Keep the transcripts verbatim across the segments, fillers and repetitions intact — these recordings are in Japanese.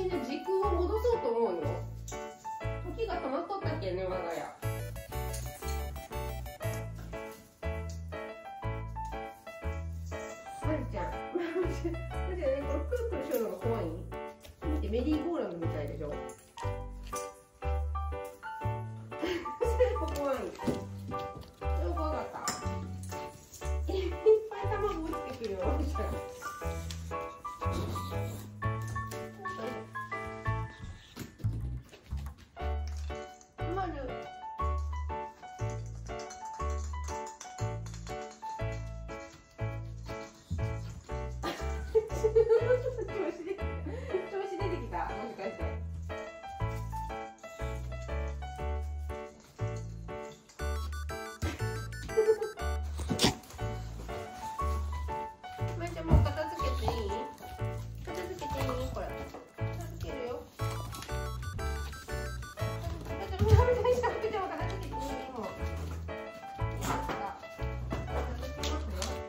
にね時空を戻そうと思うよ。時が止まっとったっけね、我が家。まるちゃん、まるちゃん、まるちゃんね、これくるくるしようのが怖い。見て、メリーゴーランドみたいでしょ。怖い。怖かった。いっぱい卵落ちてくるよ、まるちゃん。調子出てきた。調子出てきた。もしかして。まいちゃんもう片付けていい？片付けていい？これ。片付けるよ。まいちゃん、まいちゃん、まいちゃん、片付けていい？もう。いいですか？片付けますよ。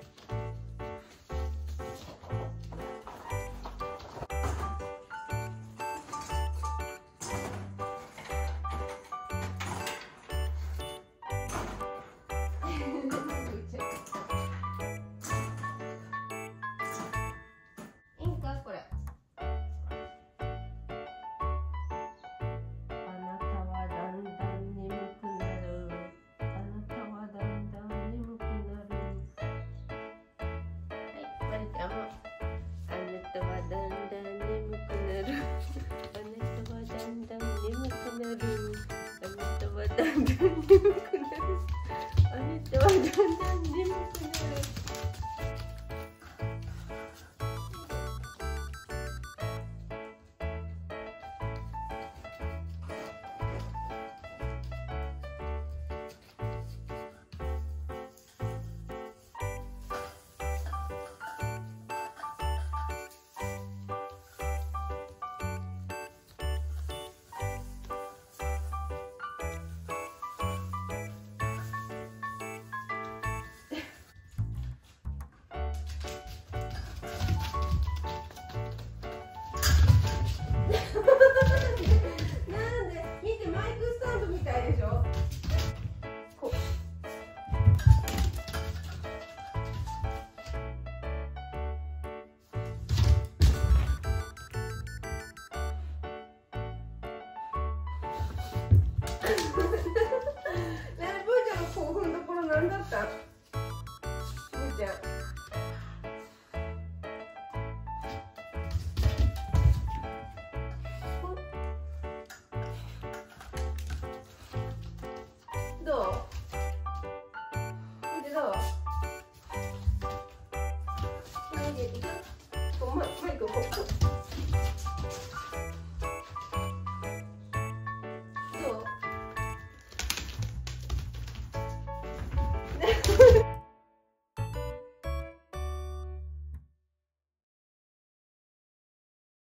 いいんかこれ。あなたはだんだん眠くなる。あなたはだんだん眠くなる。はい、まるちゃんも。あなたはだんだん眠くなる。あなたはだんだん眠くなる。あなたはだんだん眠くなる。